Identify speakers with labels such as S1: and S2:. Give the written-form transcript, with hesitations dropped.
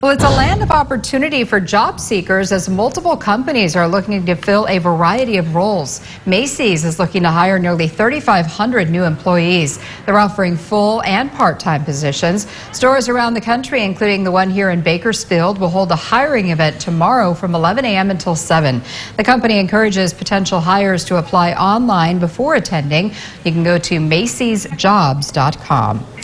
S1: Well, it's a land of opportunity for job seekers as multiple companies are looking to fill a variety of roles. Macy's is looking to hire nearly 3,500 new employees. They're offering full and part-time positions. Stores around the country, including the one here in Bakersfield, will hold a hiring event tomorrow from 11 a.m. until 7. The company encourages potential hires to apply online before attending. You can go to macysjobs.com.